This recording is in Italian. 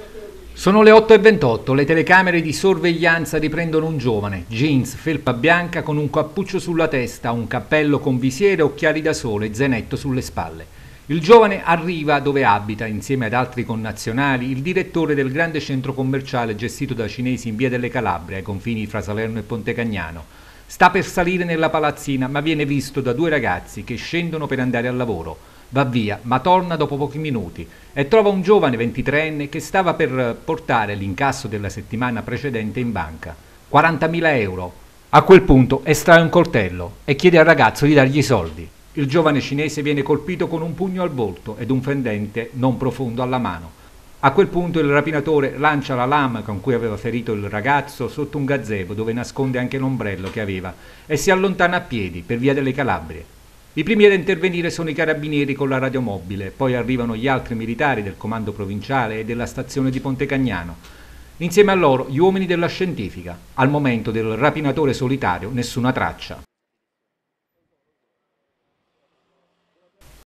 Sono le 8:28, le telecamere di sorveglianza riprendono un giovane, jeans, felpa bianca con un cappuccio sulla testa, un cappello con visiere, occhiali da sole e zainetto sulle spalle. Il giovane arriva dove abita, insieme ad altri connazionali, il direttore del grande centro commerciale gestito da cinesi in via delle Calabrie, ai confini fra Salerno e Pontecagnano. Sta per salire nella palazzina, ma viene visto da due ragazzi che scendono per andare al lavoro. Va via, ma torna dopo pochi minuti e trova un giovane 23enne che stava per portare l'incasso della settimana precedente in banca. 40.000 euro. A quel punto estrae un coltello e chiede al ragazzo di dargli i soldi. Il giovane cinese viene colpito con un pugno al volto ed un fendente non profondo alla mano. A quel punto il rapinatore lancia la lama con cui aveva ferito il ragazzo sotto un gazebo dove nasconde anche l'ombrello che aveva e si allontana a piedi per via delle Calabrie. I primi ad intervenire sono i carabinieri con la radiomobile, poi arrivano gli altri militari del comando provinciale e della stazione di Pontecagnano. Insieme a loro gli uomini della scientifica. Al momento del rapinatore solitario nessuna traccia.